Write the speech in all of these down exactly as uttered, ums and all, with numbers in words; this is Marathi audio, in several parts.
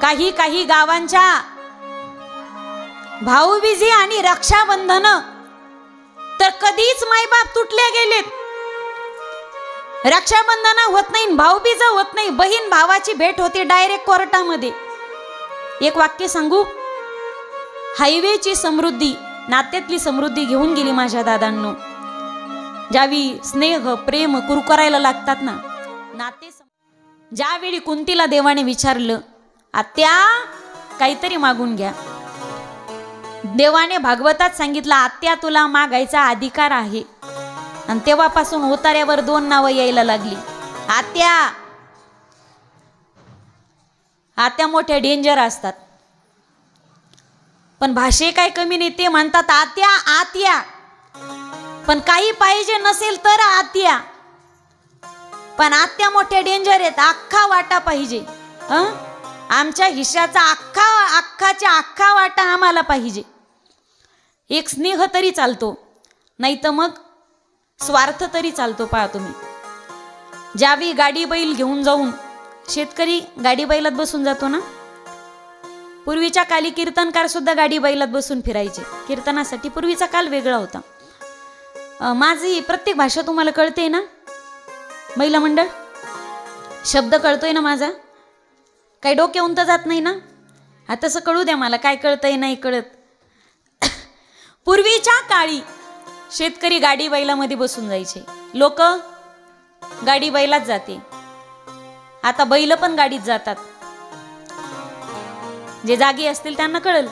काही काही गावांच्या भाऊबीजी आणि रक्षाबंधन तर कधीच मायबाप तुटले गेलेत। रक्षाबंधन होत नाही, भाऊबीज होत नाही, बहीण भावाची भेट होते डायरेक्ट कोर्टामध्ये। एक वाक्य सांगू, हायवेची समृद्धी, नात्यातली समृद्धी घेऊन गेली माझ्या दादांनो। ज्यावेळी स्नेह प्रेम कुरकुरायला लागतात ना नाते, ज्यावेळी कुंतीला देवाने विचारलं आत्या काहीतरी मागून घ्या, देवाने भागवतात सांगितलं आत्या तुला मागायचा अधिकार आहे। आणि तेव्हापासून उतार्यावर दोन नावं यायला लागली, आत्या। आत्या मोठ्या डेंजर असतात, पण भाषे काय कमी नाही, ते म्हणतात आत्या आत्या। पण काही पाहिजे नसेल तर आत्या, पण आत्या मोठ्या डेंजर आहेत, अख्खा वाटा पाहिजे। हं, आमच्या हिश्श्याचा अख्खा अख्खाच्या अख्खा वाटा आम्हाला पाहिजे। एक स्नेह तरी चालतो, नाही तर मग स्वार्थ तरी चालतो। पहा तुम्ही, ज्यावेळी गाडी बैल घेऊन जाऊन शेतकरी गाडी बैलात बसून जातो ना, पूर्वीच्या काली कीर्तनकार सुद्धा गाडी बैलात बसून फिरायचे कीर्तनासाठी। पूर्वीचा काल वेगळा होता। माझी प्रत्येक भाषा तुम्हाला कळते ना महिला मंडळ, शब्द कळतोय ना माझा, काही डोक्यावून तर जात नाही ना? आता तसं कळू द्या मला, काय कळतंय नाही कळत। पूर्वीच्या काळी शेतकरी गाडी बैलामध्ये बसून जायचे, लोक गाडी बैलात जाते, आता बैल पण गाडीत जातात। जे जागी असतील त्यांना कळल।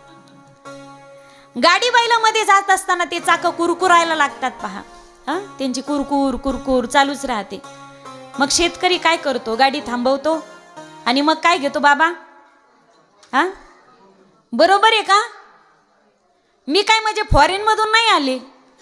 गाडी बैलामध्ये जात असताना ते चाक कुरकुरायला लागतात पहा, हा त्यांची कुरकुर कुरकुर चालूच राहते। मग शेतकरी काय करतो, गाडी थांबवतो आणि मग काय घेतो बाबा, हा बरोबर आहे का? मी काय म्हणजे फॉरेन मधून नाही आले,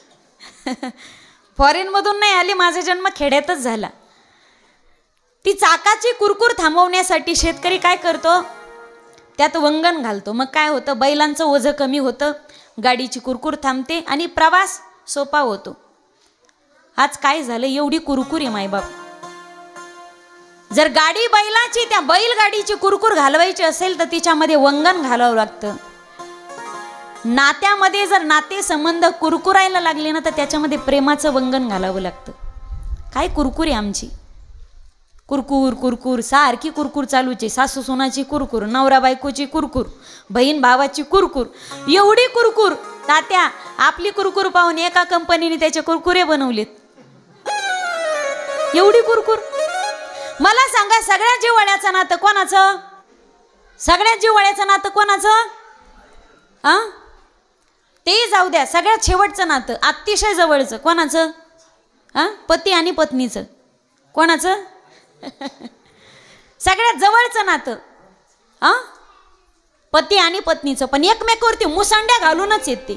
फॉरेन मधून नाही आले, माझा जन्म खेड्यातच झाला। ती चाकाची कुरकुर थांबवण्यासाठी शेतकरी काय करतो, त्यात वंगण घालतो। मग काय होतं, बैलांचं ओझं कमी होतं, गाडीची कुरकुर थांबते आणि प्रवास सोपा होतो। आज काय झालं, एवढी कुरकुर आहे मायबाप, जर गाडी बैलाची त्या बैलगाडीची कुरकुर घालवायची असेल तर तिच्यामध्ये वंगण घालावं लागतं। नात्यामध्ये जर नाते संबंध कुरकुरायला लागले ना तर त्याच्यामध्ये प्रेमाचं वंगण घालावं लागतं। काय कुरकुर आहे आमची, कुरकुर कुरकुर सारखी कुरकुर चालूची, सासू सोनाची कुरकुर, नवरा बायकोची कुरकुर, बहीण भावाची कुरकुर, एवढी कुरकुर। तात्या आपली कुरकुर पाहून एका कंपनीने त्याचे कुरकुरे बनवलेत, एवढी कुरकुर। मला सांगा सगळ्यात जिव्हाळ्याचं नातं कोणाचं, सगळ्यात जिव्हाळ्याचं नातं कोणाचं? हा ते जाऊ द्या, सगळ्यात शेवटचं नातं अतिशय जवळचं कोणाचं? हा पती आणि पत्नीचं। कोणाचं? सगळ्यात जवळचं नातं हा पती आणि पत्नीचं, पण एकमेकावरती मुसंड्या घालूनच येते।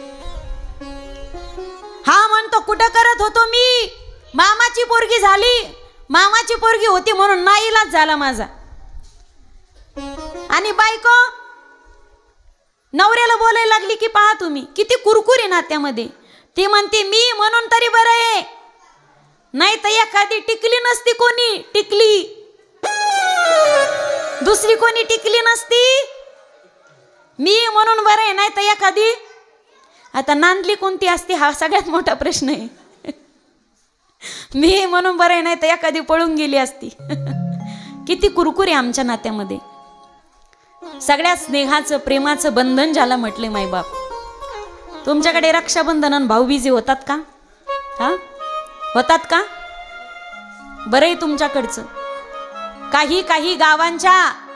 हा म्हणतो कुठं करत होतो मी, मामाची पोरगी झाली, मामाची पोरगी होती म्हणून नाईलाज झाला माझा। आणि बायको नवऱ्याला बोलायला लागली की पहा तुम्ही किती कुरकुर आहे नात्यामध्ये। ती म्हणते मी म्हणून तरी बरं आहे, नाही तर एखादी टिकली नसती, कोणी टिकली दुसरी कोणी टिकली नसती, मी म्हणून बरं आहे, नाही तर एखादी आता नांदली कोणती असती हा सगळ्यात मोठा प्रश्न आहे। मी म्हणून बरं आहे, नाही तर एखादी पळून गेली असती। किती कुरकुर आहे आमच्या नात्यामध्ये। सगळ्या स्नेहाचं प्रेमाचं बंधन ज्याला म्हटले मायबाप। तुमच्याकडे रक्षाबंधन आणि भाऊबीजी होतात का? हा होतात का? बरं आहे तुमच्याकडचं। काही काही गावांच्या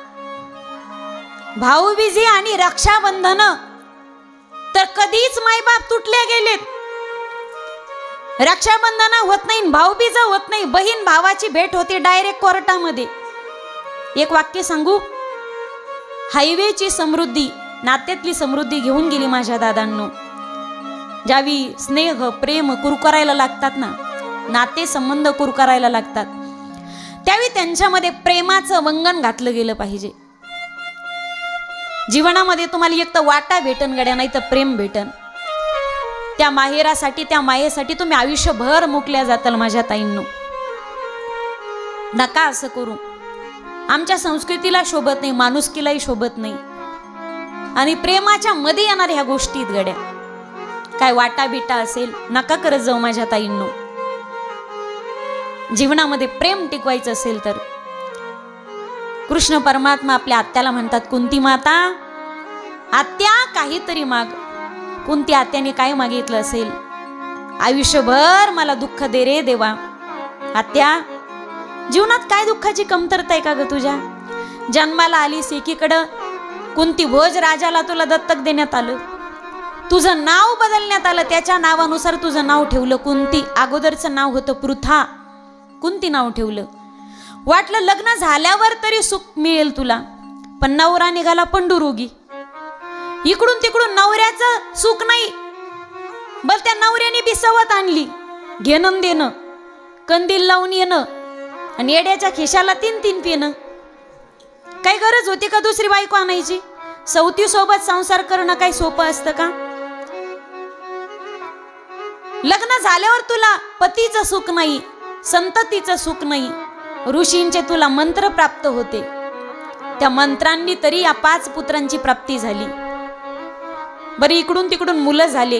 भाऊबीजी आणि रक्षाबंधन तर कधीच मायबाप तुटले गेलेत। रक्षाबंधन होत नाही, भाऊबीज होत नाही, बहीण भावाची भेट होते डायरेक्ट कोर्टामध्ये। एक वाक्य सांगू, हायवेची समृद्धी, नात्यातली समृद्धी घेऊन गेली माझ्या दादांनो। ज्यावेळी स्नेह प्रेम कुरकुरायला लागतात ना, नाते संबंध कुरकुरायला लागतात, त्यावेळी त्यांच्यामध्ये प्रेमाचं वंगण घातलं गेलं पाहिजे। जीवनामध्ये तुम्हाला एक तर वाटा भेटन गड्या, नाही तर प्रेम भेटन। त्या माहेरासाठी, त्या मायेसाठी तुम्ही आयुष्यभर मुकल्या जाताल माझ्या ताईंनो। नका असं करू। आमच्या संस्कृतीला शोभत नाही, माणुसकीलाही शोभत नाही. आणि प्रेमाच्या मध्ये येणार ह्या गोष्टीत गड्या काय वाटा बिटा असेल नका करत जाऊ माझ्या ताईंनो. जीवनामध्ये प्रेम टिकवायचं असेल तर कृष्ण परमात्मा आपल्या आत्याला म्हणतात, कुंती माता आत्या काहीतरी माग. कुंती आत्याने काय मागितलं असेल, आयुष्यभर मला दुःख दे रे देवा. आत्या जीवनात काय दुःखाची कमतरता आहे का ग तुझ्या? जन्माला आलीस एकीकडं कुंती भोज राजाला तुला दत्तक देण्यात आलं, तुझं नाव बदलण्यात आलं, त्याच्या नावानुसार तुझं नाव ठेवलं कुंती. अगोदरचं नाव होतं पृथा, कुंती नाव ठेवलं. वाटलं लग्न झाल्यावर तरी सुख मिळेल तुला, पण नवरा निघाला पंडुरोगी. इकडून तिकडून नवऱ्याचं सुख नाही, बल त्या नवऱ्याने बी सवत आणली, घेणं देणं, कंदील लावून येणं आणि येड्याच्या खिशाला तीन तीन पिणं. काही गरज होती का दुसरी बायको आणायची? सवती सोबत संसार करणं काही सोपं असतं का? लग्न झाल्यावर तुला पतीचं सुख नाही, संततीचं सुख नाही, ऋषींचे तुला मंत्र प्राप्त होते, त्या मंत्रांनी तरी या पाच पुत्रांची प्राप्ती झाली. बरी इकडून तिकडून मुलं झाले,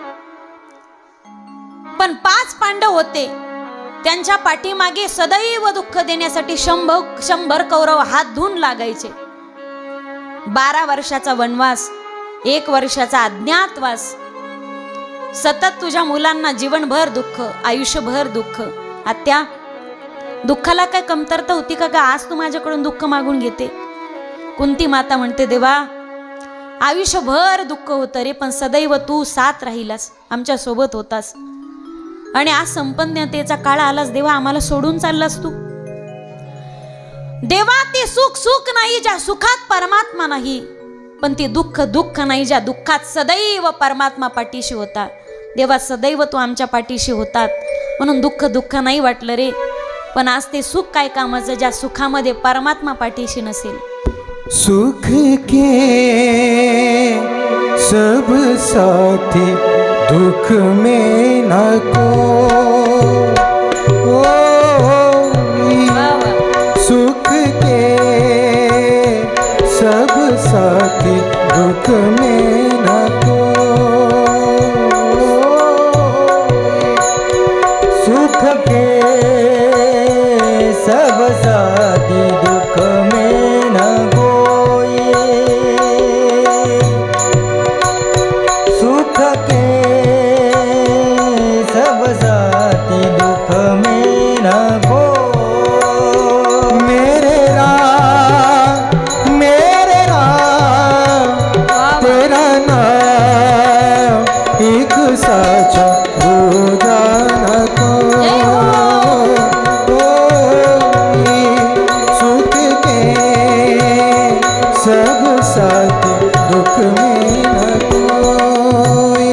पण पाच पांडव होते, त्यांच्या पाठीमागे सदैव दुःख देण्यासाठी शंभर शंभर कौरव हात धुवून लागायचे. बारा वर्षाचा वनवास, एक वर्षाचा अज्ञातवास, सतत तुझ्या मुलांना जीवनभर दुःख, आयुष्यभर दुःख. आत्या दुःखाला काय कमतरता होती का ग? आज तू माझ्याकडून दुःख मागून घेते. कुंती माता म्हणते, देवा आयुष्यभर दुःख होतं रे, पण सदैव तू साथ राहिलास, आमच्या सोबत होतास, आणि आज संपन्नतेचा काळ आलास देवा, आम्हाला सोडून चाललास तू. देवा ते सुख सुख नाही ज्या सुखात परमात्मा नाही, पण ते दुःख दुःख नाही ज्या दुःखात सदैव परमात्मा पाठीशी होता. देवा सदैव तू आमच्या पाठीशी होतात, म्हणून दुःख दुःख नाही वाटलं रे, पण आज ते सुख काय कामाचं ज्या सुखामध्ये परमात्मा पाठीशी नसेल. सुख के सब साथी दुख में न कोई, सुख के सब साथी दुख में न कोई, सुख के सब साथी दुख में न कोई, सुख के सब साथी दुख में न कोई. मेरे राम मेरे राम तेरा नाम एक साचा दूजा न कोई, सुख के सब साथी दुख में न कोई.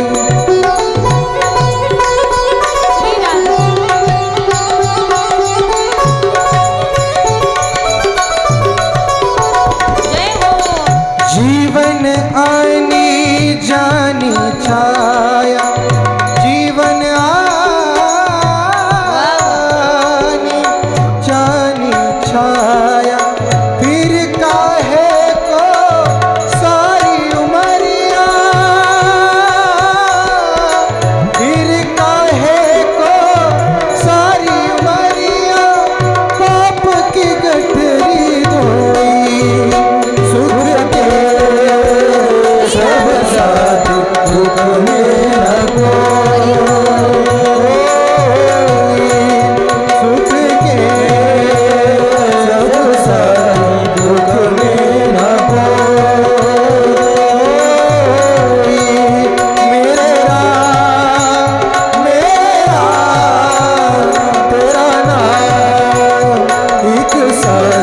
जीवन आनी जानी छाया, जीवन आनी जानी छाया, फिर काहे को सारी उमरिया, फिर काहे को सारी उमरिया, पाप की गठरी धोई. सुख के सब साथी दुख में न कोई, सुख के सब साथी दुख में न कोई. मेरे राम मेरा तेरा नाम एक साथ